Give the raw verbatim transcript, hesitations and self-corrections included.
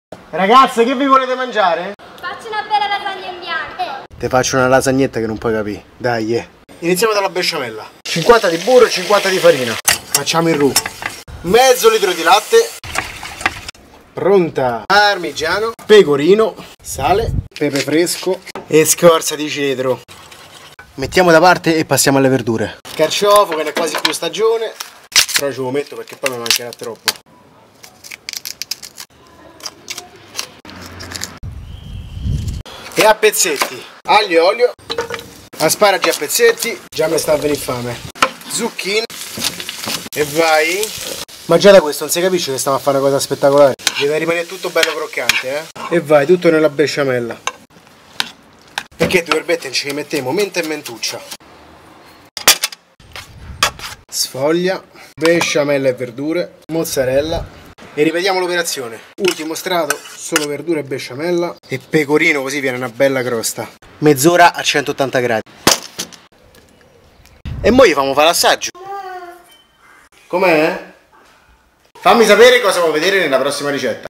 Ragazze, che vi volete mangiare? Faccio una bella lasagna in bianco. Te faccio una lasagnetta che non puoi capire. Dai, eh. Iniziamo dalla besciamella. cinquanta di burro e cinquanta di farina. Facciamo il roux. Mezzo litro di latte. Pronta. Parmigiano, pecorino, sale, pepe fresco e scorza di cedro. Mettiamo da parte e passiamo alle verdure. Carciofo, che ne è quasi più stagione, però ce lo metto perché poi mi mancherà troppo. E a pezzetti, aglio e olio, asparagi a pezzetti, già mi sta a venire fame, zucchine e vai. Ma già da questo non si capisce che stiamo a fare una cosa spettacolare. Deve rimanere tutto bello croccante, eh? E vai, tutto nella besciamella. Perché due erbette non ce li mettiamo menta e mentuccia. Sfoglia, besciamella e verdure, mozzarella. E ripetiamo l'operazione. Ultimo strato, solo verdure e besciamella. E pecorino, così viene una bella crosta. Mezz'ora a centottanta gradi. E mo gli facciamo fare l'assaggio. Com'è? Fammi sapere cosa vuoi vedere nella prossima ricetta.